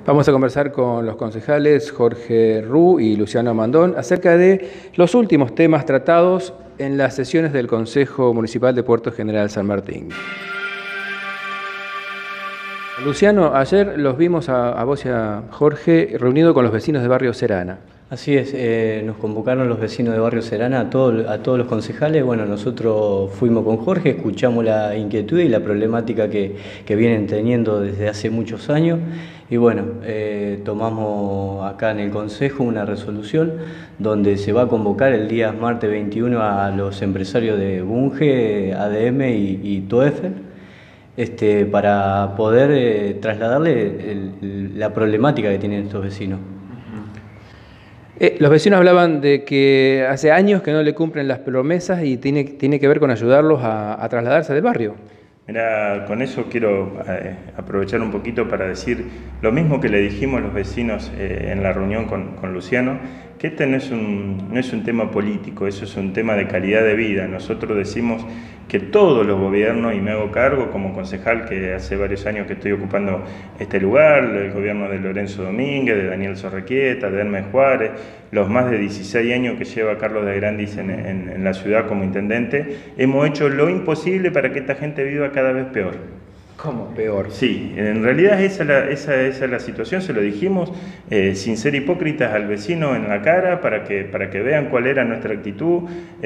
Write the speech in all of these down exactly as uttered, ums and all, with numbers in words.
Vamos a conversar con los concejales Jorge Ru y Luciano Mandón acerca de los últimos temas tratados en las sesiones del Consejo Municipal de Puerto General San Martín. Luciano, ayer los vimos a, a vos y a Jorge reunido con los vecinos de Barrio Serana. Así es, eh, nos convocaron los vecinos de Barrio Serana, a, todo, a todos los concejales. Bueno, nosotros fuimos con Jorge, escuchamos la inquietud y la problemática que, que vienen teniendo desde hace muchos años. Y bueno, eh, tomamos acá en el Consejo una resolución donde se va a convocar el día martes veintiuno a los empresarios de Bunge, A D M y, y Toefl, este, para poder eh, trasladarle el, el, la problemática que tienen estos vecinos. Eh, los vecinos hablaban de que hace años que no le cumplen las promesas y tiene, tiene que ver con ayudarlos a, a trasladarse del barrio. Mira, con eso quiero eh, aprovechar un poquito para decir lo mismo que le dijimos a los vecinos eh, en la reunión con, con Luciano, que este no es, un, no es un tema político, eso es un tema de calidad de vida. Nosotros decimos que todos los gobiernos, y me hago cargo como concejal que hace varios años que estoy ocupando este lugar, el gobierno de Lorenzo Domínguez, de Daniel Sorrequieta, de Hermes Juárez, los más de dieciséis años que lleva Carlos de Grandis en, en, en la ciudad como intendente, hemos hecho lo imposible para que esta gente viva cada vez peor. ¿Cómo peor? Sí, en realidad esa es la, esa, esa es la situación, se lo dijimos eh, sin ser hipócritas al vecino en la cara para que, para que vean cuál era nuestra actitud.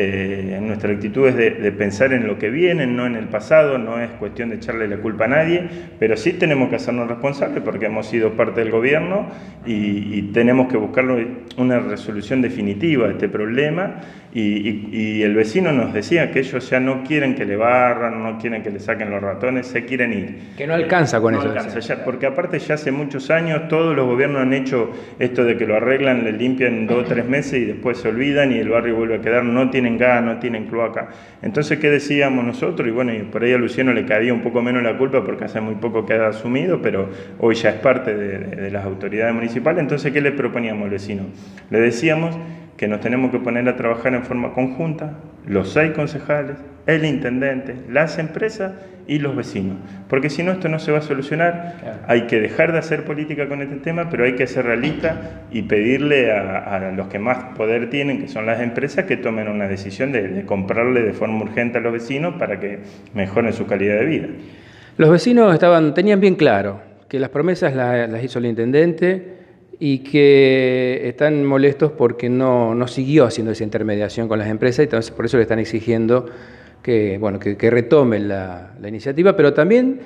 Eh, nuestra actitud es de, de pensar en lo que viene, no en el pasado, no es cuestión de echarle la culpa a nadie, pero sí tenemos que hacernos responsables porque hemos sido parte del gobierno y, y tenemos que buscar una resolución definitiva a este problema. Y, y, y el vecino nos decía que ellos ya no quieren que le barran, no quieren que le saquen los ratones, se quieren ir. Que no alcanza con no eso. Alcanza ya, porque aparte ya hace muchos años todos los gobiernos han hecho esto de que lo arreglan, le limpian dos o tres meses y después se olvidan y el barrio vuelve a quedar, no tienen gas, no tienen cloaca. Entonces, ¿qué decíamos nosotros? Y bueno, y por ahí a Luciano le cabía un poco menos la culpa porque hace muy poco que ha asumido, pero hoy ya es parte de, de, de las autoridades municipales. Entonces, ¿qué le proponíamos al vecino? Le decíamos que nos tenemos que poner a trabajar en forma conjunta, los seis concejales, el intendente, las empresas y los vecinos. Porque si no, esto no se va a solucionar. Claro. Hay que dejar de hacer política con este tema, pero hay que ser realista y pedirle a, a los que más poder tienen, que son las empresas, que tomen una decisión de, de comprarle de forma urgente a los vecinos para que mejoren su calidad de vida. Los vecinos estaban, tenían bien claro que las promesas las, las hizo el intendente y que están molestos porque no, no siguió haciendo esa intermediación con las empresas y entonces por eso le están exigiendo que, bueno, que, que retomen la, la iniciativa, pero también,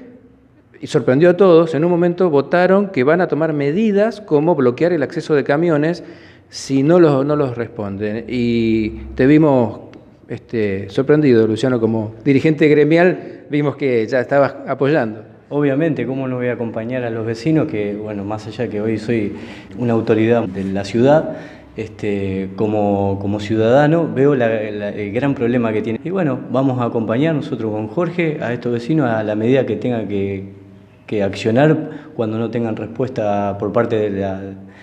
y sorprendió a todos, en un momento votaron que van a tomar medidas como bloquear el acceso de camiones si no los, no los responden. Y te vimos este, sorprendido, Luciano, como dirigente gremial, vimos que ya estabas apoyando. Obviamente, ¿cómo no voy a acompañar a los vecinos? Que, bueno, más allá que hoy soy una autoridad de la ciudad, este, como, como ciudadano veo la, la, el gran problema que tiene. Y bueno, vamos a acompañar nosotros con Jorge a estos vecinos a la medida que tengan que, que accionar cuando no tengan respuesta por parte de, la,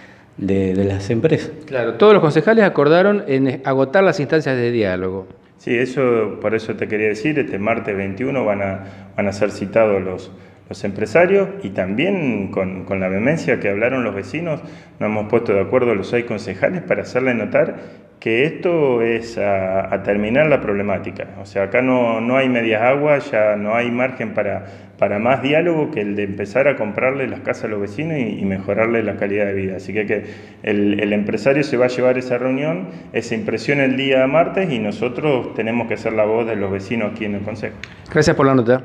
de, de las empresas. Claro, todos los concejales acordaron en agotar las instancias de diálogo. Sí, eso, por eso te quería decir, este martes veintiuno van a, van a ser citados los... los empresarios y también con, con la vehemencia que hablaron los vecinos, nos hemos puesto de acuerdo los seis concejales para hacerle notar que esto es a, a terminar la problemática. O sea, acá no, no hay medias aguas, ya no hay margen para, para más diálogo que el de empezar a comprarle las casas a los vecinos y, y mejorarle la calidad de vida. Así que, que el, el empresario se va a llevar esa reunión, esa impresión el día martes y nosotros tenemos que ser la voz de los vecinos aquí en el Consejo. Gracias por la nota.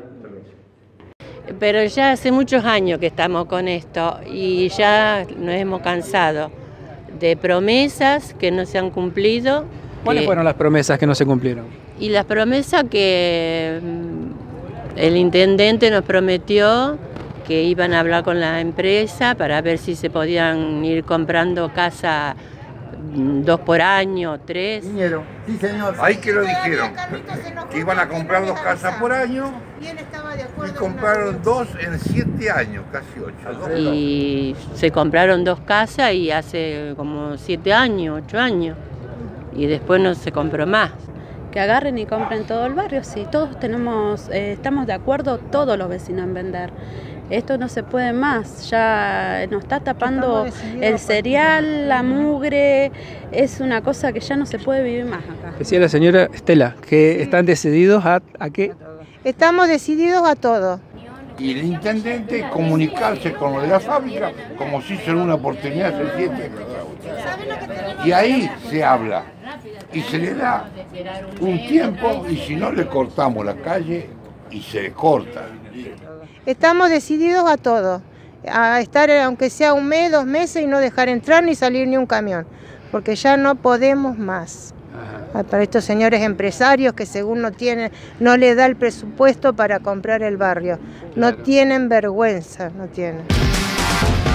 Pero ya hace muchos años que estamos con esto y ya nos hemos cansado de promesas que no se han cumplido. ¿Cuáles que, fueron las promesas que no se cumplieron? Y las promesas que el intendente nos prometió que iban a hablar con la empresa para ver si se podían ir comprando casas dos por año, tres. Vinieron, sí señor. Ahí que lo dijeron, que iban a comprar dos casas por año y compraron dos en siete años, casi ocho. Y se compraron dos casas y hace como siete años, ocho años, y después no se compró más. Que agarren y compren todo el barrio, sí, todos tenemos, eh, estamos de acuerdo, todos los vecinos en vender. Esto no se puede más, ya nos está tapando el cereal, la mugre, es una cosa que ya no se puede vivir más acá. Decía la señora Estela que sí. Están decididos a, ¿a qué? Estamos decididos a todo. Y el intendente comunicarse con lo de la fábrica, como si hizo en una oportunidad hace siete. Y ahí se habla, y se le da un tiempo, y si no le cortamos la calle, y se le corta. Estamos decididos a todo, a estar aunque sea un mes, dos meses y no dejar entrar ni salir ni un camión, porque ya no podemos más. Ajá. Para estos señores empresarios que según no tienen, no le da el presupuesto para comprar el barrio, no tienen vergüenza, no tienen.